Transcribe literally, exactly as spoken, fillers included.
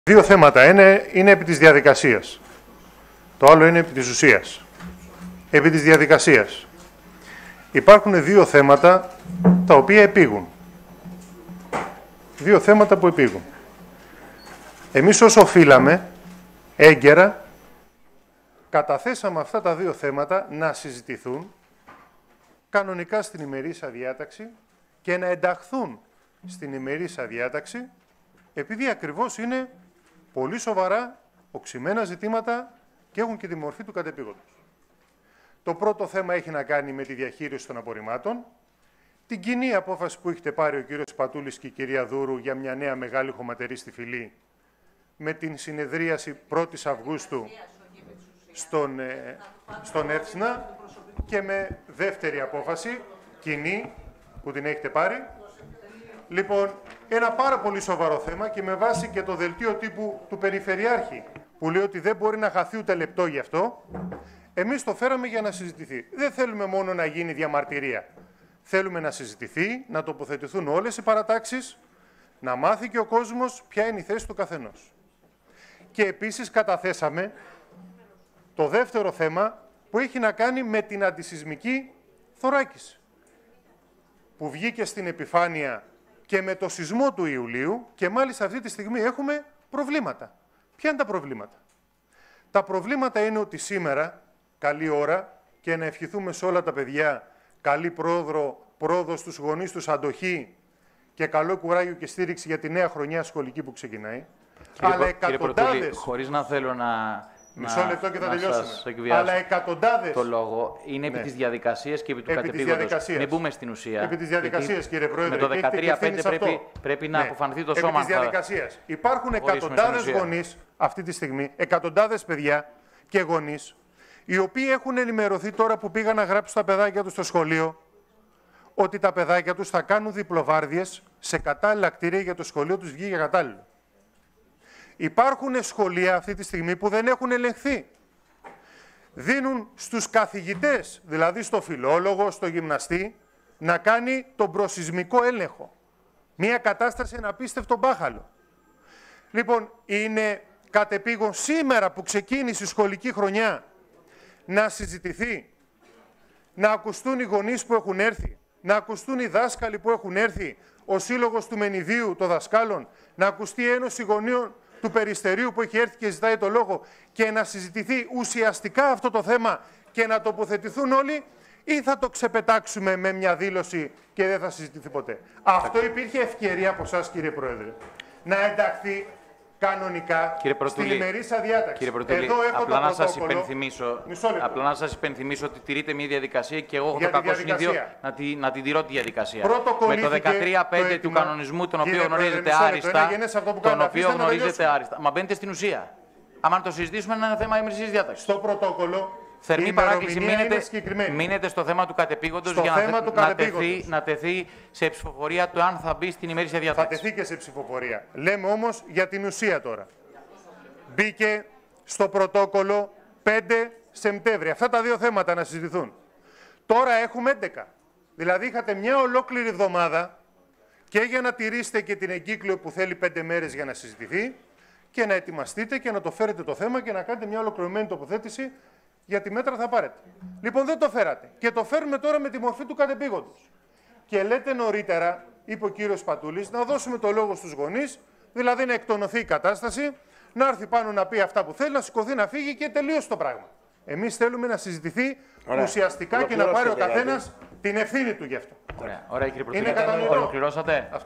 Δύο θέματα. Ένα είναι επί της διαδικασίας. Το άλλο είναι επί της ουσίας. Επί της διαδικασίας. Υπάρχουν δύο θέματα τα οποία επήγουν. Δύο θέματα που επήγουν. Εμείς όσο οφείλαμε, έγκαιρα, καταθέσαμε αυτά τα δύο θέματα να συζητηθούν κανονικά στην ημερήσια διάταξη και να ενταχθούν στην ημερήσια διάταξη, επειδή ακριβώς είναι πολύ σοβαρά, οξυμένα ζητήματα και έχουν και τη μορφή του κατεπήγοντος. Το πρώτο θέμα έχει να κάνει με τη διαχείριση των απορριμμάτων, την κοινή απόφαση που έχετε πάρει ο κύριος Πατούλης και η κυρία Δούρου για μια νέα μεγάλη χωματερή στη Φυλή, με την συνεδρίαση πρώτης Αυγούστου στον, ε, στον Εύσνα και με δεύτερη απόφαση, κοινή, που την έχετε πάρει. Λοιπόν, ένα πάρα πολύ σοβαρό θέμα και με βάση και το δελτίο τύπου του Περιφερειάρχη, που λέει ότι δεν μπορεί να χαθεί ούτε λεπτό γι' αυτό, εμείς το φέραμε για να συζητηθεί. Δεν θέλουμε μόνο να γίνει διαμαρτυρία. Θέλουμε να συζητηθεί, να τοποθετηθούν όλες οι παρατάξεις, να μάθει και ο κόσμος ποια είναι η θέση του καθενός. Και επίσης καταθέσαμε το δεύτερο θέμα που έχει να κάνει με την αντισυσμική θωράκιση, που βγήκε στην επιφάνεια και με το σεισμό του Ιουλίου και μάλιστα αυτή τη στιγμή έχουμε προβλήματα. Ποια είναι τα προβλήματα? Τα προβλήματα είναι ότι σήμερα, καλή ώρα, και να ευχηθούμε σε όλα τα παιδιά καλή πρόοδο, πρόοδο στους γονείς τους, αντοχή και καλό κουράγιο και στήριξη για τη νέα χρονιά σχολική που ξεκινάει. Κύριε, Αλλά κύριε εκατοντάδες... Πρωτούλη, χωρίς να θέλω να... Μισό λεπτό και θα τελειώσουμε. Αλλά εκατοντάδες... Το λόγο είναι επί ναι. της διαδικασίας και επί του επί κατεπήγοντος. Μην μπούμε στην ουσία. Επί της διαδικασίας, κύριε Πρόεδρε. Με το δεκατρία πέντε πρέπει, πρέπει να ναι. αποφανθεί το σώμα. Επί της διαδικασίας. Υπάρχουν εκατοντάδες γονείς αυτή τη στιγμή, εκατοντάδες παιδιά και γονείς, οι οποίοι έχουν ενημερωθεί τώρα που πήγαν να γράψουν τα παιδάκια τους στο σχολείο, ότι τα παιδάκια τους θα κάνουν διπλοβάρδιες σε κατάλληλα κτίρια για το σχολείο τους βγει για κατάλληλο. Υπάρχουν σχολεία αυτή τη στιγμή που δεν έχουν ελεγχθεί. Δίνουν στους καθηγητές, δηλαδή στο φιλόλογο, στο γυμναστή, να κάνει τον προσεισμικό έλεγχο. Μία κατάσταση, ένα απίστευτο μπάχαλο. Λοιπόν, είναι κατεπήγον σήμερα που ξεκίνησε η σχολική χρονιά να συζητηθεί, να ακουστούν οι γονείς που έχουν έρθει, να ακουστούν οι δάσκαλοι που έχουν έρθει, ο σύλλογος του Μενιδίου των δασκάλων, να ακουστεί η Ένωση Γονείων του Περιστερίου που έχει έρθει και ζητάει το λόγο και να συζητηθεί ουσιαστικά αυτό το θέμα και να τοποθετηθούν όλοι, ή θα το ξεπετάξουμε με μια δήλωση και δεν θα συζητηθεί ποτέ? Αυτό υπήρχε ευκαιρία από εσάς, κύριε Πρόεδρε, να ενταχθεί κανονικά στην ημερήσια διάταξη. Κύριε Πρωτούλη, Εδώ έχω απλά, το να σας υπενθυμίσω, απλά να σας υπενθυμίσω ότι τηρείται μια διαδικασία και εγώ έχω το κακό συνήθειο να, τη, να την τηρώ τη διαδικασία. Με το δεκατρία πέντε του κανονισμού, τον οποίο γνωρίζετε άριστα, τον οποίο γνωρίζετε άριστα. Μα μπαίνετε στην ουσία. Αν το συζητήσουμε, είναι ένα θέμα ημερησίας διάταξης. Στο πρωτόκολλο. Θερμή παράκληση, μείνετε, μείνετε στο θέμα του κατεπήγοντος για να, θε, να, τεθεί, να τεθεί σε ψηφοφορία το αν θα μπει στην ημερήσια διάταξη. Θα τεθεί και σε ψηφοφορία. Λέμε όμως για την ουσία τώρα. Μπήκε στο πρωτόκολλο πέντε Σεπτέμβρη. Αυτά τα δύο θέματα να συζητηθούν. Τώρα έχουμε έντεκα. Δηλαδή είχατε μια ολόκληρη εβδομάδα και για να τηρήσετε και την εγκύκλιο που θέλει πέντε μέρες για να συζητηθεί και να ετοιμαστείτε και να το φέρετε το θέμα και να κάνετε μια ολοκληρωμένη τοποθέτηση για τι μέτρα θα πάρετε. Λοιπόν, δεν το φέρατε. Και το φέρουμε τώρα με τη μορφή του κατεπήγοντος. Και λέτε νωρίτερα, είπε ο κύριος Πατούλης, να δώσουμε το λόγο στους γονείς, δηλαδή να εκτονωθεί η κατάσταση, να έρθει πάνω να πει αυτά που θέλει, να σηκωθεί να φύγει και τελείωσε το πράγμα. Εμείς θέλουμε να συζητηθεί Ωραία. ουσιαστικά και να πάρει ο καθένας την ευθύνη του γι' αυτό. Ωραία, Ωραία κύριε Πρωτούλη. Ολοκληρώσατε.